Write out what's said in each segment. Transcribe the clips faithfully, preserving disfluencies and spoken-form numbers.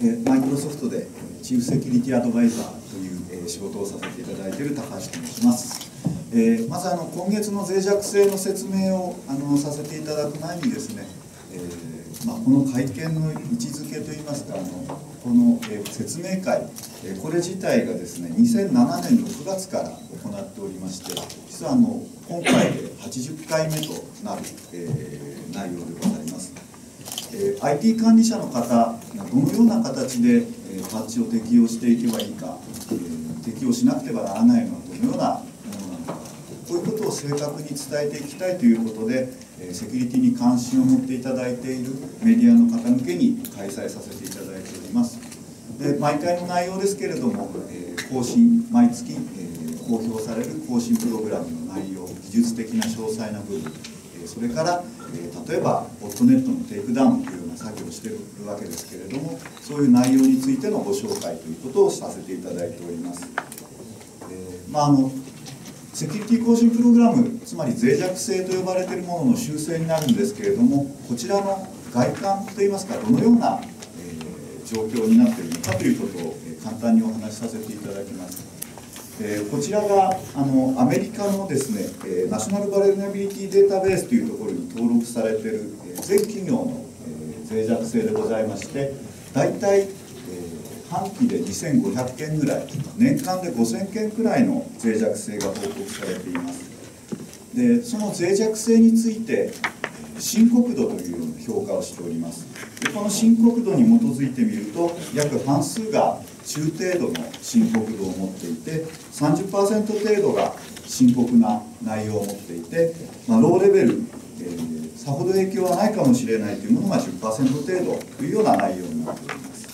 マイクロソフトでチーフセキュリティアドバイザーという仕事をさせていただいている高橋と申します。えー、まずあの今月の脆弱性の説明をあのさせていただく前にですね、えーまあ、この会見の位置づけといいますか、あのこの、えー、説明会、えー、これ自体がですねにせんななねんのくがつから行っておりまして、実はあの今回ではちじゅっかいめとなる、えー、内容でございます。えー、アイティー 管理者の方がどのような形で、えー、パッチを適用していけばいいか、えー、適用しなくてはならないのはどのようなものなのか、こういうことを正確に伝えていきたいということで、えー、セキュリティに関心を持っていただいているメディアの方向けに開催させていただいております。で、毎回の内容ですけれども、えー、更新、毎月、えー、公表される更新プログラムの内容、技術的な詳細な部分、それから、えー、例えば、ボットネットのテイクダウンというような作業をしているわけですけれども、そういう内容についてのご紹介ということをさせていただいております。えーまあ、あのセキュリティ更新プログラム、つまり脆弱性と呼ばれているものの修正になるんですけれども、こちらの外観といいますか、どのような、えー、状況になっているのかということを、えー、簡単にお話しさせていただきます。えー、こちらがあのアメリカのですね、えー、ナショナルバルネラビリティデータベースというところに登録されている、えー、全企業の、えー、脆弱性でございまして、大体、えー、半期でにせんごひゃくけんぐらい、年間でごせんけんくらいの脆弱性が報告されています。で、その脆弱性について深刻度というような評価をしております。で、この深刻度に基づいてみると、約半数が中程度の深刻度を持っていて、さんじゅっパーセント 程度が深刻な内容を持っていて、まあ、ローレベル、えー、さほど影響はないかもしれないというものが じゅっパーセント 程度というような内容になっております。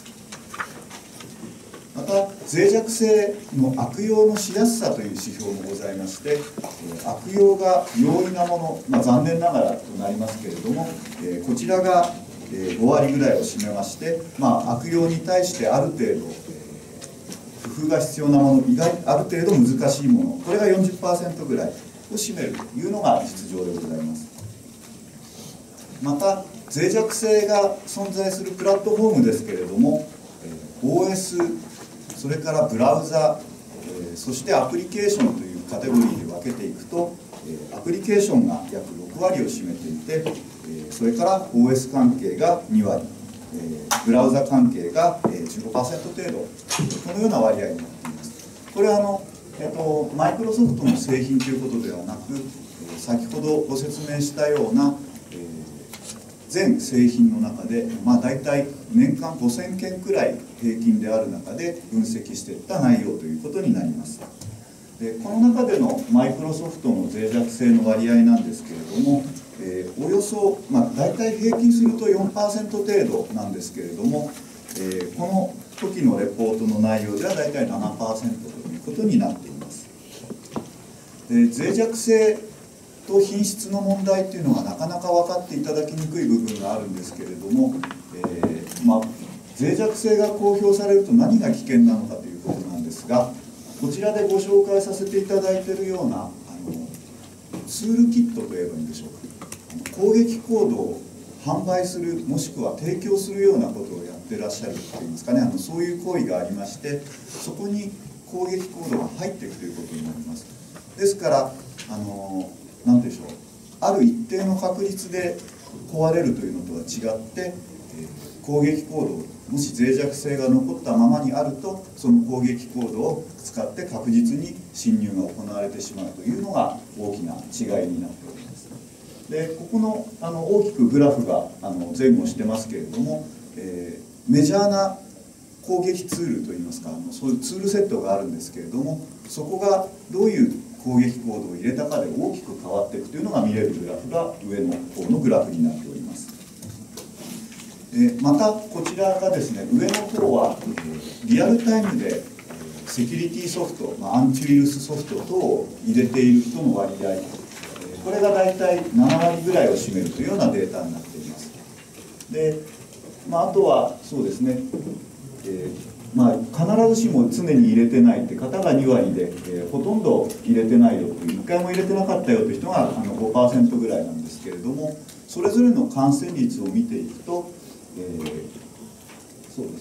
また、脆弱性の悪用のしやすさという指標もございまして、悪用が容易なもの、まあ、残念ながらとなりますけれども、えー、こちらがごわりぐらいを占めまして、まあ、悪用に対してある程度、えー、工夫が必要なもの、意外ある程度難しいもの、これが よんじゅっパーセント ぐらいを占めるというのが実情でございます。また、脆弱性が存在するプラットフォームですけれども、えー、オーエス、それからブラウザ、えー、そしてアプリケーションというカテゴリーで分けていくと、えー、アプリケーションが約ろくわりを占めていて、えー、それから オーエス 関係がにわり、えー、ブラウザ関係が じゅうごパーセント 程度、このような割合になっています。これはあの、えーと、マイクロソフトの製品ということではなく、えー、先ほどご説明したような、えー、全製品の中で、まあ、大体年間ごせんけんくらい平均である中で分析していった内容ということになります。で、この中でのマイクロソフトの脆弱性の割合なんですけれども、えー、およそ、まあ、大体平均すると よんパーセント 程度なんですけれども、えー、この時のレポートの内容では大体 ななパーセント ということになっています。で、脆弱性と品質の問題っていうのがなかなか分かっていただきにくい部分があるんですけれども、えーまあ、脆弱性が公表されると何が危険なのかということなんですが、こちらでご紹介させていただいているようなあのツールキットといえばいいんでしょうか、攻撃コードを販売する、もしくは提供するようなことをやってらっしゃるといいますかね、あのそういう行為がありまして、そこに攻撃コードが入っていくということになります。ですからあの何でしょう、ある一定の確率で壊れるというのとは違って、えー、攻撃コードをもし脆弱性が残ったままにあると、その攻撃コードを使って確実に侵入が行われてしまうというのが大きな違いになっております。で、ここの、あの大きくグラフがあの前後してますけれども、えー、メジャーな攻撃ツールといいますか、あのそういうツールセットがあるんですけれども、そこがどういう攻撃コードを入れたかで大きく変わっていくというのが見れるグラフが上の方のグラフになっております。えまたこちらがですね、上の方はリアルタイムでセキュリティソフト、まあ、アンチウイルスソフト等を入れている人の割合、これが大体ななわりぐらいを占めるというようなデータになっています。で、まあ、あとはそうですね、えーまあ、必ずしも常に入れてないって方がにわりで、えー、ほとんど入れてないよという、いっかいも入れてなかったよという人があの ごパーセント ぐらいなんですけれども、それぞれの感染率を見ていくと、えー、そうです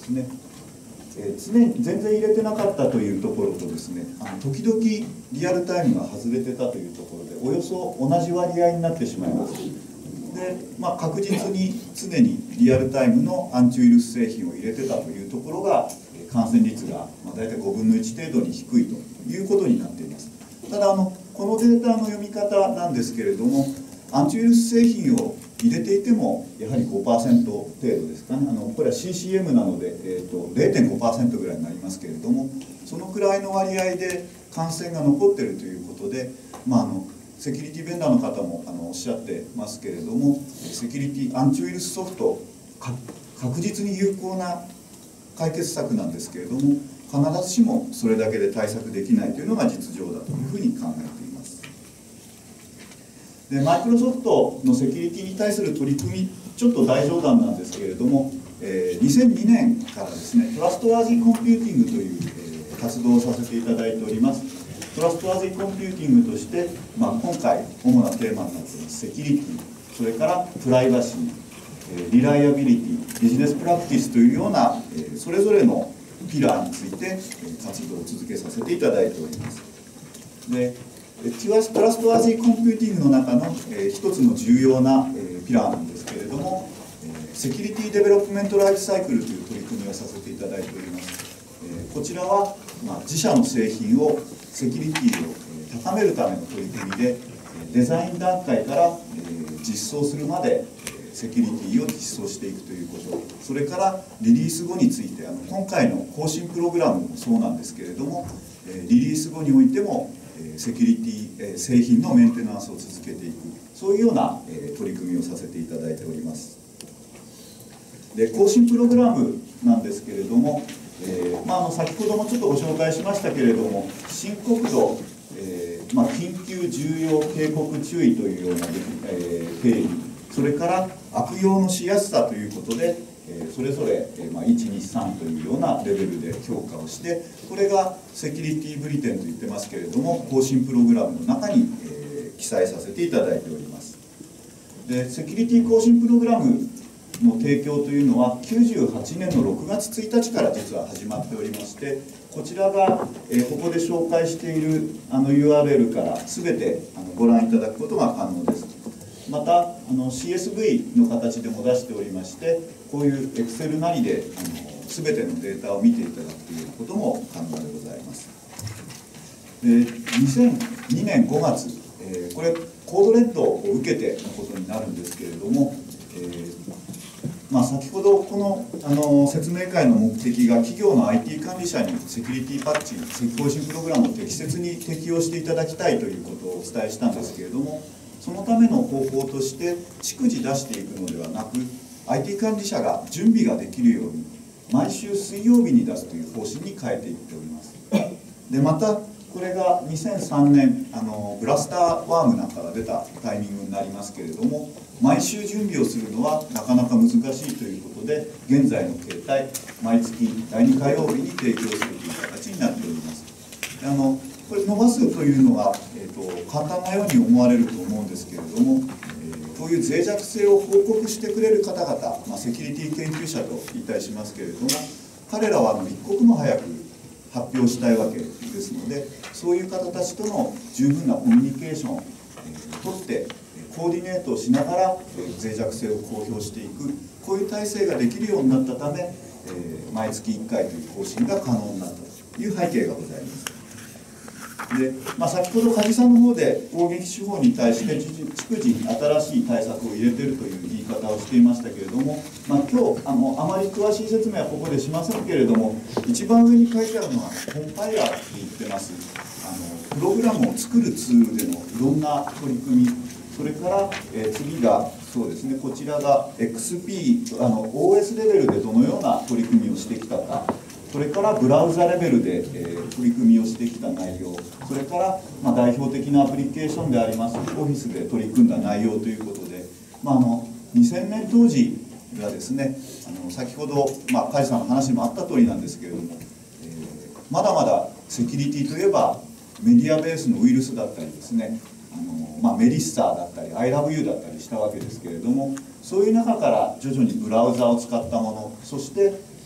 ですね、えー、常に全然入れてなかったというところとですね、あの時々リアルタイムが外れてたというところでおよそ同じ割合になってしまいます。で、まあ、確実に常にリアルタイムのアンチウイルス製品を入れてたというところが感染率が大体ごぶんのいち程度に低いということになっています。ただあのこのデータの読み方なんですけれども、アンチウイルス製品を入れていてもやはり ごパーセント 程度ですかね。あのこれは シーシーエム なので、えー、と れいてんごパーセント ぐらいになりますけれども、そのくらいの割合で感染が残っているということで、まあ、あのセキュリティベンダーの方もあのおっしゃってますけれども、セキュリティアンチウイルスソフト確実に有効な解決策なんですけれども、必ずしもそれだけで対策できないというのが実情だというふうに考えています。で、マイクロソフトのセキュリティに対する取り組み、ちょっと大冗談なんですけれども、えー、にせんにねんからですね、トラストワージーコンピューティングという、えー、活動をさせていただいております。トラストワージーコンピューティングとして、まあ、今回主なテーマになっていますセキュリティ、それからプライバシー、えー、リライアビリティ、ビジネスプラクティスというような、えー、それぞれのピラーについて、えー、活動を続けさせていただいております。で、トラストワージーコンピューティングの中の、えー、一つの重要な、えー、ピラーなんですけれども、えー、セキュリティデベロップメントライフサイクルという取り組みをさせていただいております。えー、こちらは、まあ、自社の製品をセキュリティを高めるための取り組みで、デザイン段階から実装するまでセキュリティを実装していくということ、それからリリース後について、あの今回の更新プログラムもそうなんですけれども、リリース後においてもセキュリティ製品のメンテナンスを続けていく、そういうような取り組みをさせていただいております。で、更新プログラムなんですけれども、えーまあ、あの先ほどもちょっとご紹介しましたけれども、深刻度、えーまあ、緊急重要警告注意というような、えー、定義、それから悪用のしやすさということで、えー、それぞれ、えーまあ、いちにさんというようなレベルで評価をして、これがセキュリティブリテンと言ってますけれども、更新プログラムの中に、えー、記載させていただいております。で、セキュリティ更新プログラムの提供というのはきゅうじゅうはちねんのろくがつついたちから実は始まっておりまして、こちらが、えー、ここで紹介しているあの ユーアールエル から全てあのご覧いただくことが可能です。またあの シーエスブイ の形でも出しておりまして、こういう Excel なりであの全てのデータを見ていただくということも可能でございます。で、にせんにねんごがつ、えー、これコードレッドを受けてのことになるんですけれども、えーまあ、先ほどこの、あの説明会の目的が企業の アイティー 管理者にセキュリティパッチ、更新プログラムを適切に適用していただきたいということをお伝えしたんですけれども、そのための方法として逐次出していくのではなく、 アイティー 管理者が準備ができるように毎週水曜日に出すという方針に変えていっております。で、またこれがにせんさんねんあのブラスターワームなんかが出たタイミングになりますけれども、毎週準備をするのはなかなか難しいということで、現在の形態、毎月だいに火曜日に提供するという形になっております。あのこれ伸ばすというのは、えーと、簡単なように思われると思うんですけれども、えー、こういう脆弱性を報告してくれる方々、まあ、セキュリティ研究者と言ったりしますけれども、彼らはあの一刻も早く発表したいわけですので、そういう方たちとの十分なコミュニケーションを、えー、とってコーディネートをしながら、えー、脆弱性を公表していく、こういう体制ができるようになったため、えー、毎月いっかいという更新が可能になったという背景がございます。で、まあ、先ほど梶さんの方で攻撃手法に対して逐次新しい対策を入れているという言い方をしていましたけれども、まあ、今日あのあまり詳しい説明はここでしませんけれども、一番上に書いてあるのはコンパイラーって言ってます。あのプログラムを作るツールでのいろんな取り組み、それから、えー、次がそうですね、こちらが エックスピー あの オーエス レベルでどのような取り組みをしてきたか、それからブラウザレベルで、えー、取り組みをしてきた内容、それから、まあ、代表的なアプリケーションでありますオフィスで取り組んだ内容ということで、まあ、あのにせんねん当時がですね、あの先ほど、まあ、梶さんの話にもあった通りなんですけれども、えー、まだまだセキュリティといえばメディアベースのウイルスだったりですね、あの、まあ、メリッサーだったり アイラブユー だったりしたわけですけれども、そういう中から徐々にブラウザを使ったもの、そして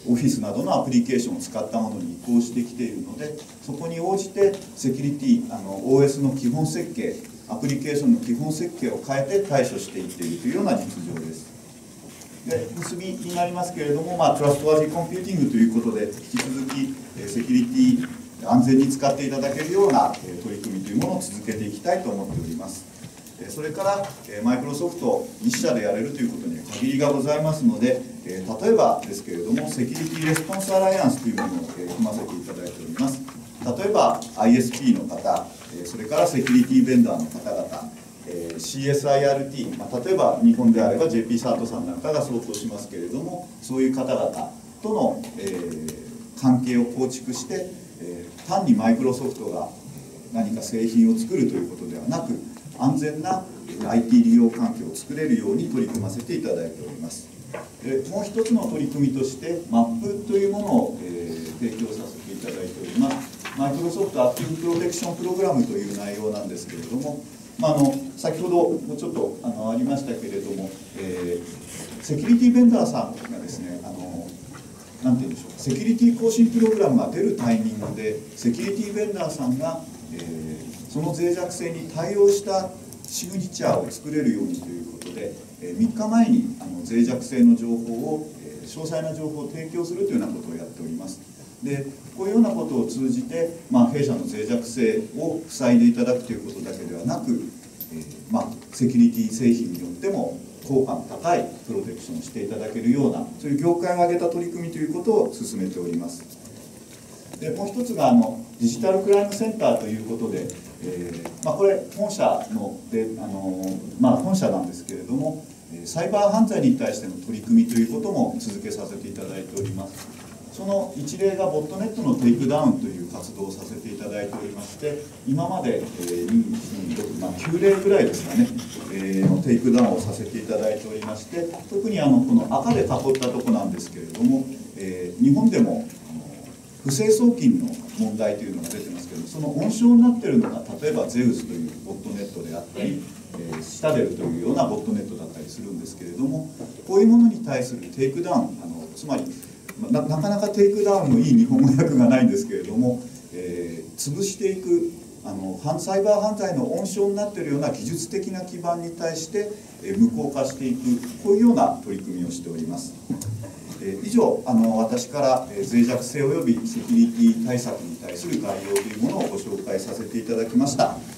オフィスなどのアプリケーションを使ったものに移行してきているので、そこに応じてセキュリティあの オーエス の基本設計、アプリケーションの基本設計を変えて対処していっているというような実情です。で結びになりますけれども、まあ、トラストワーディコンピューティングということで、引き続きセキュリティ安全に使っていただけるような取り組みというものを続けていきたいと思っております。それからマイクロソフト一社でやれるということには限りがございますので、例えばですけれども、セキュリティレスポンスアライアンスというものを組ませていただいております。例えば アイエスピー の方、それからセキュリティベンダーの方々、シーエスアイアールティー、まあ、例えば日本であれば ジェーピー サートさんなんかが相当しますけれども、そういう方々との、えー、関係を構築して、えー、単にマイクロソフトが何か製品を作るということではなく、安全な アイティー 利用環境を作れるように取り組ませていただいております。でもう一つの取り組みとして マップ というものを、えー、提供させていただいております。マイクロソフトアクティブプロテクションプログラムという内容なんですけれども、まあ、あの先ほどもちょっとあのありましたけれども、えー、セキュリティベンダーさんがですね、あのなんて言うんでしょう、セキュリティ更新プログラムが出るタイミングでセキュリティベンダーさんが、えー、その脆弱性に対応したシグニチャーを作れるようにということで、えー、みっかまえにあの脆弱性の情報を、えー、詳細な情報を提供するというようなことをやっております。でこういうようなことを通じて、まあ、弊社の脆弱性を塞いでいただくということだけではなく、えーまあ、セキュリティ製品によっても効果の高いプロテクションをしていただけるような、そういう業界を挙げた取り組みということを進めております。でもう一つがあのデジタルクライムセンターということで、えーまあ、これ本社のであの、まあ、本社なんですけれども、サイバー犯罪に対しての取り組みということも続けさせていただいております。その一例がボットネットのテイクダウンという活動をさせていただいておりまして、今まで、えーに、ろく、まあ、きゅう例ぐらいですかね、えー、のテイクダウンをさせていただいておりまして、特にあのこの赤で囲ったところなんですけれども、えー、日本でも不正送金の問題というのが出てますけど、その温床になっているのが例えばゼウスというボットネットであったり、えー、シタデルというようなボットネットだったりするんですけれども、こういうものに対するテイクダウン、あのつまりな, なかなかテイクダウンのいい日本語訳がないんですけれども、えー、潰していくあのサイバー犯罪の温床になっているような技術的な基盤に対して、えー、無効化していく、こういうような取り組みをしております。えー、以上あの私から、えー、脆弱性及びセキュリティ対策に対する概要というものをご紹介させていただきました。